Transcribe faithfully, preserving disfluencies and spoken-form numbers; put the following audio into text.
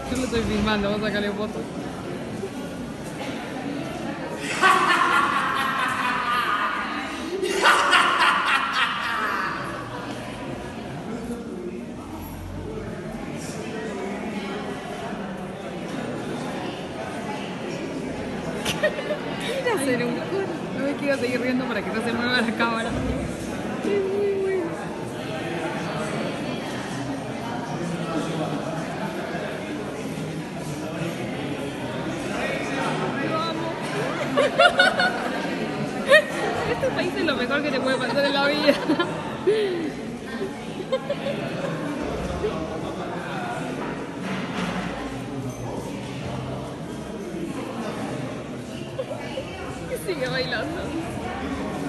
Yo lo estoy filmando, vamos a sacarle fotos. Quiere hacer un coro. No me quiero seguir riendo para que no se mueva la cámara. Es muy bueno. Lo amo. Este país es lo mejor que te puede pasar en la vida. Sigue bailando.